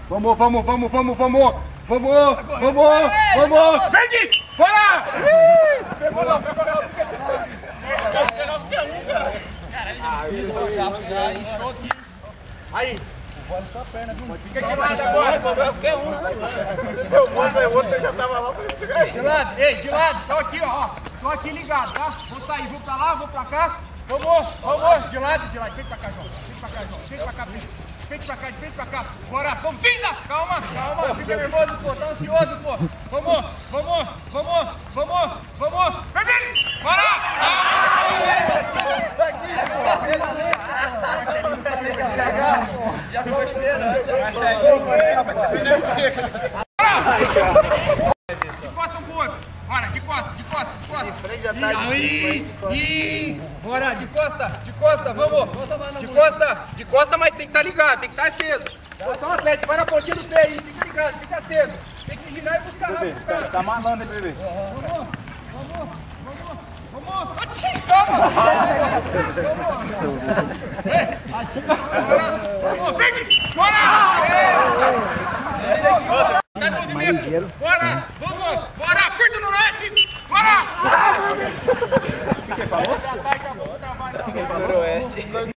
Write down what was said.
Vamos! Verde! Bora! Pegou não! Aí! Fica de lado agora! Qualquer um, né? O outro já tava lá. De lado, ei, de lado! Tô aqui, ó! Tô aqui ligado, tá? Vou sair, vou pra lá, vou pra cá. Vamos! De lado! Vem pra cá, João! Vem pra cá, Pedro! Vem pra cá, de frente pra cá. Bora, vamos, cinza! Calma. Fica nervoso, pô. Tá ansioso, pô. Vamos. Vermelho! Bora! Já tô esperando. De costa um pro outro. Bora, de costa. De frente já tá Bora, de costa, vamos. De costa, mas tem que estar ligado, tem que estar aceso. Posição atlética, vai na pontinha do pé aí, fica ligado, fica aceso. Tem que girar e buscar rápido, cara. Tá malando aí, bebê. Vamos. Calma. Vamos, verde. Bora. Tá em movimento. Bora. Curta no leste. Bora. O que falou? Noroeste.